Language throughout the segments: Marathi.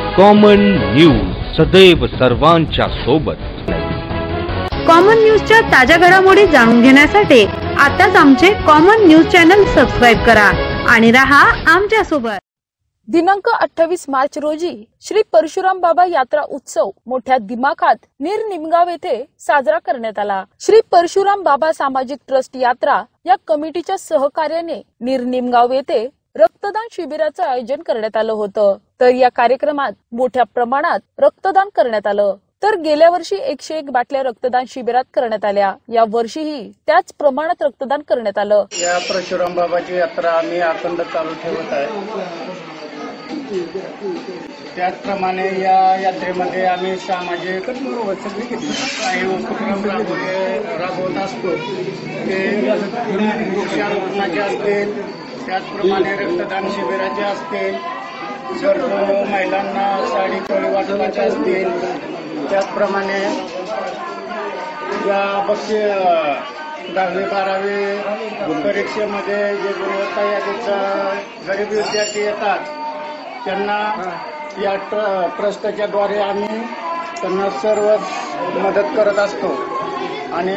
कॉमन न्यूज सदैव सर्वांच्या सोबत। कॉमन न्यूजच्या ताज्या घडामोडी जाणून घेण्यासाठी आताच आमचे कॉमन न्यूज चॅनल सबस्क्राइब करा आणि रहा आमच्या सोबत। दिनांक 28 मार्च रोजी श्री परशुराम बाबा यात्रा उत्सव मोठ्या दिमाखात निमगाव येथे साजरा करण्यात आला। श्री परशुराम बाबा सामाजिक ट्रस्ट यात्रा या कमिटीच्या सहकार्याने निमगाव येथे रक्तदान शिबिराचं आयोजन करण्यात आलं होतं। तर या कार्यक्रमात मोठ्या प्रमाणात रक्तदान करण्यात आलं। तर गेल्या वर्षी 101 बाटल्या रक्तदान शिबिरात करण्यात आल्या। या वर्षीही त्याच प्रमाणात रक्तदान करण्यात आलं। या परशुराम बाबाची यात्रा आम्ही अखंड चालू ठेवत आहे। त्याचप्रमाणे या यात्रेमध्ये आम्ही सामाजिक काही उपक्रम राबवत असतो। ते वृक्षारोपणाचे असतील, त्याचप्रमाणे रक्तदान शिबिराचे असतील, सर्व महिलांना साडी चोळी वाटपाचे असतील, त्याचप्रमाणे या 10वी 12वी परीक्षेमध्ये जे गुणवत्ता यादीचा गरीब विद्यार्थी येतात त्यांना या ट्रस्टच्या द्वारे आम्ही त्यांना सर्व मदत करत असतो। आणि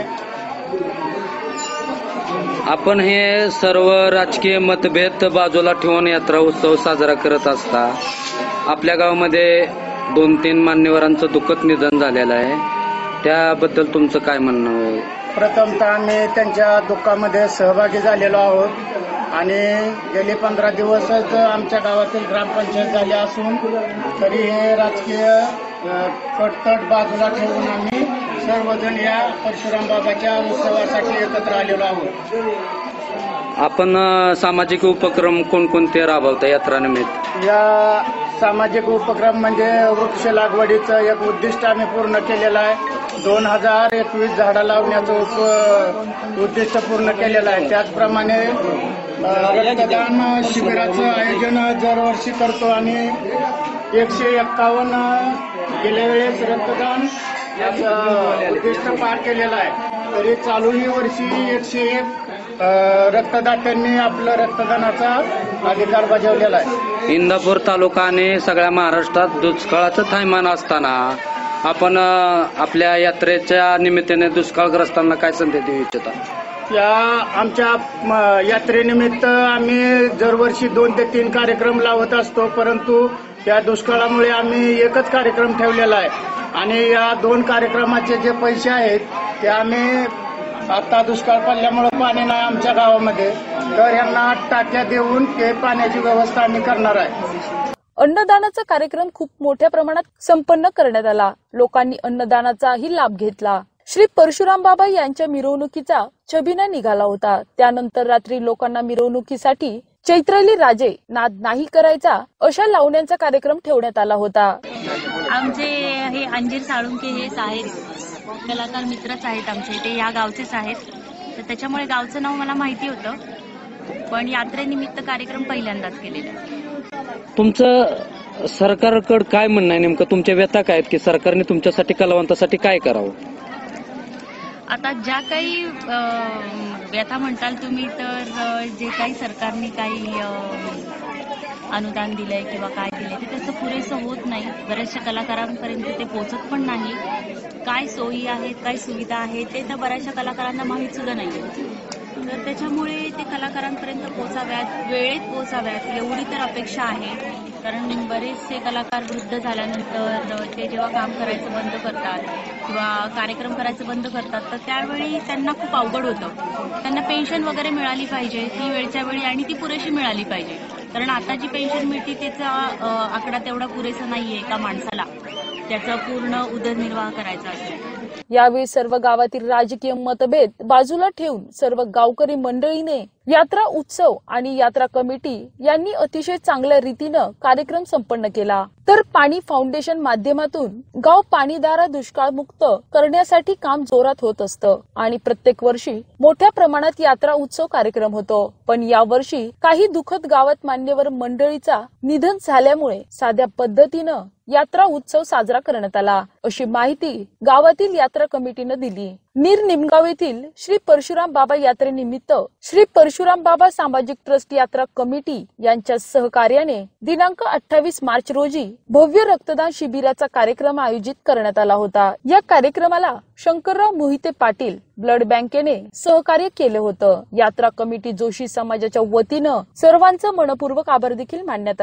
आपण हे सर्व राजकीय मतभेद बाजूला ठेवून यात्रा उत्सव साजरा करत असता आपल्या गावामध्ये 2-3 मान्यवरांचं दुःखद निधन झालेलं आहे, त्याबद्दल तुमचं काय म्हणणं आहे? प्रथमतः आम्ही त्यांच्या दुःखामध्ये सहभागी झालेलो आहोत आणि गेली 15 दिवसच आमच्या गावातील ग्रामपंचायत झाली असून तरी हे राजकीय कटतट बाजूला ठेवून आम्ही सर्वजण या परशुराम बाबाच्या उत्सवासाठी एकत्र आलेलो आहोत। आपण सामाजिक उपक्रम कोणकोणते राबवता यात्रानिमित्त? या सामाजिक उपक्रम म्हणजे वृक्ष लागवडीचं एक उद्दिष्ट आम्ही पूर्ण केलेलं आहे। 2021 झाडं लावण्याचं उद्दिष्ट पूर्ण केलेलं आहे। त्याचप्रमाणे रक्तदान शिबिराचं आयोजन दरवर्षी करतो आणि 151 गेल्या वेळेस रक्तदान याचं उद्दिष्ट पार केलेलं आहे। तरी चालूही वर्षी 101 रक्तदात्यांनी आपलं रक्तदानाचा अधिकार बजावलेला आहे। इंदापूर तालुका आणि सगळ्या महाराष्ट्रात दुष्काळाचं थैमान असताना आपण आपल्या यात्रेच्या निमित्ताने दुष्काळग्रस्तांना काय संदेश देऊ इच्छिता? या आमच्या यात्रेनिमित्त आम्ही दरवर्षी 2 ते 3 कार्यक्रम लावत असतो, परंतु या दुष्काळामुळे आम्ही एकच कार्यक्रम ठेवलेला आहे आणि या 2 कार्यक्रमाचे जे पैसे आहेत ते आम्ही आता दुष्काळ पडल्यामुळे पाणी नाही आमच्या गावामध्ये, तर यांना टाक्या देऊन ते पाण्याची व्यवस्था आम्ही करणार आहे। अन्नदानाचा कार्यक्रम खूप मोठ्या प्रमाणात संपन्न करण्यात आला। लोकांनी अन्नदानाचाही लाभ घेतला। श्री परशुराम बाबा यांच्या मिरवणुकीचा छबिना निघाला होता। त्यानंतर रात्री लोकांना मिरवणुकीसाठी चैत्रली राजे नाद नाही करायचा अशा लावण्यांचा कार्यक्रम ठेवण्यात आला होता। आमचे हे अंजीर साळुंके हे आहेत कलाकार मित्रच आहेत आमचे, ते या गावचेच आहेत, तर त्याच्यामुळे गावचं नाव मला माहिती होतं, पण यात्रेनिमित्त कार्यक्रम पहिल्यांदाच केलेला। तुमचं सरकारकडे काय म्हणणं आहे? नेमकं तुमच्या व्यथा काय आहेत की सरकारने तुमच्यासाठी कलावंतासाठी काय करावं? आता ज्या काही व्यथा म्हणताल तुम्ही, तर जे काही सरकारने काही अनुदान दिलंय किंवा काय दिलंय ते त्याचं पुरेसं होत नाही। बऱ्याचशा कलाकारांपर्यंत ते पोहोचत पण नाही। काय सोयी आहेत, काय सुविधा आहेत ते तर बऱ्याचशा कलाकारांना माहीत सुद्धा नाही। तर त्याच्यामुळे ते कलाकारांपर्यंत पोहोचाव्यात, वेळेत पोहोचाव्यात एवढी तर अपेक्षा आहे। कारण बरेचसे कलाकार वृद्ध झाल्यानंतर ते जेव्हा काम करायचं बंद करतात किंवा कार्यक्रम करायचं बंद करतात, तर त्यावेळी त्यांना खूप अवघड होतं। त्यांना पेन्शन वगैरे मिळाली पाहिजे ती वेळच्या वेळी आणि ती पुरेशी मिळाली पाहिजे, कारण आता जी पेन्शन मिळते त्याचा आकडा तेवढा पुरेसा नाहीये एका माणसाला त्याचा पूर्ण उदरनिर्वाह करायचा असेल। यावेळी सर्व गावातील राजकीय मतभेद बाजूला ठेवून सर्व गावकरी मंडळीने यात्रा उत्सव आणि यात्रा कमिटी यांनी अतिशय चांगल्या रीतीनं कार्यक्रम संपन्न केला। तर पाणी फाउंडेशन माध्यमातून गाव पाणीदारा दुष्काळमुक्त करण्यासाठी काम जोरात होत असतं आणि प्रत्येक वर्षी मोठ्या प्रमाणात यात्रा उत्सव कार्यक्रम होतो। पण या वर्षी काही दुःखद गावात मान्यवर मंडळीचा निधन झाल्यामुळे साध्या पद्धतीनं यात्रा उत्सव साजरा करण्यात आला, अशी माहिती गावातील यात्रा कमिटीनं दिली। नीर निमगाव येथील श्री परशुराम बाबा यात्रेनिमित्त श्री परशुराम बाबा सामाजिक ट्रस्ट यात्रा कमिटी यांच्या सहकार्याने दिनांक 28 मार्च रोजी भव्य रक्तदान शिबिराचा कार्यक्रम आयोजित करण्यात आला होता। या कार्यक्रमाला शंकरराव मोहिते पाटील ब्लड बँकेने सहकार्य केले होतं। यात्रा कमिटी जोशी समाजाच्या वतीनं सर्वांचं मनपूर्वक आभार देखील मानण्यात